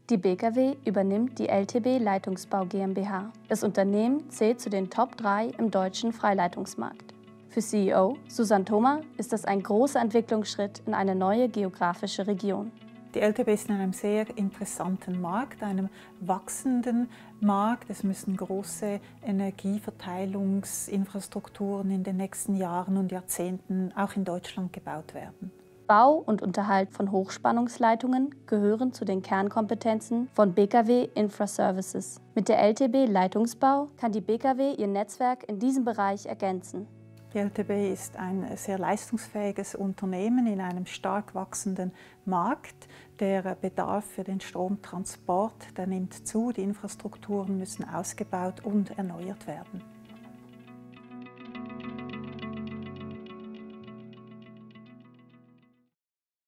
Die BKW übernimmt die LTB Leitungsbau GmbH. Das Unternehmen zählt zu den Top 3 im deutschen Freileitungsmarkt. Für CEO Susanne Thoma ist das ein großer Entwicklungsschritt in eine neue geografische Region. Die LTB ist in einem sehr interessanten Markt, einem wachsenden Markt. Es müssen große Energieverteilungsinfrastrukturen in den nächsten Jahren und Jahrzehnten auch in Deutschland gebaut werden. Bau und Unterhalt von Hochspannungsleitungen gehören zu den Kernkompetenzen von BKW Infraservices. Mit der LTB Leitungsbau kann die BKW ihr Netzwerk in diesem Bereich ergänzen. Die LTB ist ein sehr leistungsfähiges Unternehmen in einem stark wachsenden Markt. Der Bedarf für den Stromtransport, der nimmt zu, die Infrastrukturen müssen ausgebaut und erneuert werden.